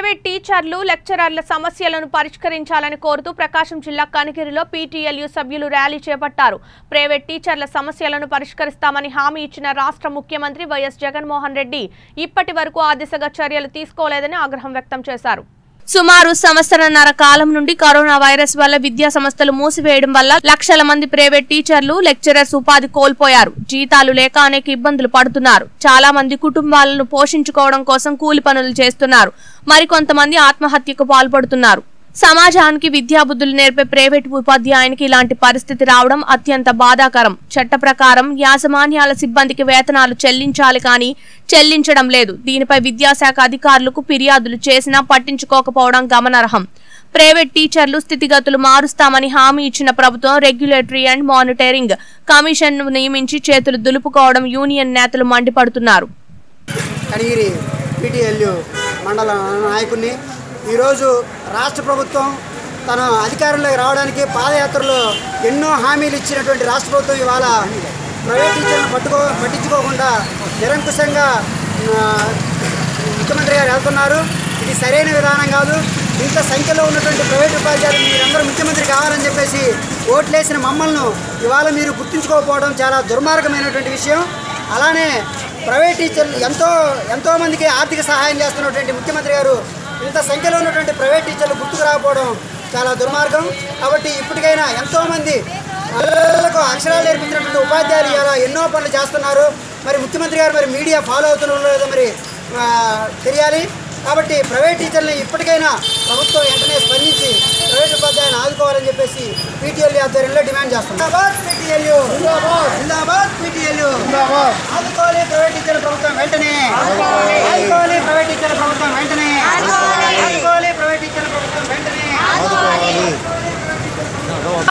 Private టీచర్లు లెక్చరర్ల సమస్యలను పరిష్కరించాలని కోరుతూ ప్రకాశం జిల్లా కనిగిరిలో పీటీఎల్యూ సభ్యులు ర్యాలీ చేపట్టారు. ప్రైవేట్ టీచర్ల సమస్యలను పరిష్కరిస్తామని హామీ ఇచ్చిన రాష్ట్ర ముఖ్యమంత్రి వైఎస్ జగన్మోహన్ రెడ్డి ఇప్పటివరకు ఆ దిశగా చర్యలు తీసుకోలేదని ఆగ్రహం వ్యక్తం చేశారు. సుమారు సంవత్సరన్నర కాలం నుండి కరోనా వైరస్ వల్ల విద్యా సంస్థలు మూసివేయడం వల్ల లక్షల మంది ప్రైవేట్ టీచర్లు లెక్చరర్స్ ఉపాధి కోల్పోయారు. జీతాలు లేక అనేక ఇబ్బందులు పడుతున్నారు. చాలా మంది కుటుంబాలను పోషించుకోవడం కోసం కూలి పనులు చేస్తున్నారు. మరికొంతమంది ఆత్మహత్యకు పాల్పడుతున్నారు. సమాజానికి విద్యాబుద్ధులు నేర్పే ప్రైవేట్ ఉపాధ్యాయునికి ఇలాంటి పరిస్థితి రావడం అత్యంత బాధాకరం. చట్ట ప్రకారం యాజమాన్యాల సిబ్బందికి వేతనాలు చెల్లించాలి కానీ చెల్లించడం లేదు. దీనిపై విద్యాశాఖ అధికారులకు ఫిర్యాదులు చేసినా పట్టించుకోకపోవడం గమనార్హం. ప్రైవేట్ టీచర్లు స్థితిగతులు మారుస్తామని హామీ ఇచ్చిన ప్రభుత్వం రెగ్యులేటరీ అండ్ మానిటరింగ్ కమిషన్ ను నియమించి చేతులు దులుపుకోవడం యూనియన్ నేతలు మండిపడుతున్నారు. ఈరోజు రాష్ట్ర ప్రభుత్వం తన అధికారంలోకి రావడానికి పాదయాత్రలో ఎన్నో హామీలు ఇచ్చినటువంటి రాష్ట్ర ప్రభుత్వం ఇవాళ ప్రైవేట్ టీచర్లను పట్టించుకోకుండా నిరంకుశంగా ముఖ్యమంత్రి గారు వెళ్తున్నారు. ఇది సరైన విధానం కాదు. ఇంత సంఖ్యలో ఉన్నటువంటి ప్రైవేట్ ఉపాధ్యాయులు మీరందరూ ముఖ్యమంత్రి కావాలని చెప్పేసి ఓట్లేసిన మమ్మల్ని ఇవాళ మీరు గుర్తించుకోకపోవడం చాలా దుర్మార్గమైనటువంటి విషయం. అలానే ప్రైవేట్ టీచర్లు ఎంతోమందికి ఆర్థిక సహాయం చేస్తున్నటువంటి ముఖ్యమంత్రి గారు ఇంత సంఖ్యలో ఉన్నటువంటి ప్రైవేట్ టీచర్లు గుర్తుకు రాకపోవడం చాలా దుర్మార్గం. కాబట్టి ఇప్పటికైనా ఎంతోమంది పిల్లలకు అక్షరాలు నేర్పించినటువంటి ఉపాధ్యాయులు ఇలా ఎన్నో పనులు చేస్తున్నారు. మరి ముఖ్యమంత్రి గారు మరి మీడియా ఫాలో అవుతున్నారో లేదో మరి తెలియాలి. కాబట్టి ప్రైవేట్ టీచర్ని ఇప్పటికైనా ప్రభుత్వం వెంటనే స్పందించి ప్రైవేట్ ఉపాధ్యాయులను ఆదుకోవాలని చెప్పేసి పీటీఎల్యూ ఆధ్వర్యంలో డిమాండ్ చేస్తున్నాం. ఆదుకోవాలి ప్రైవేట్ టీచర్ల ప్రభుత్వం వెంటనే. ఆదుకోవాలి ప్రైవేట్ టీచర్ల ప్రభుత్వం వెంటనే.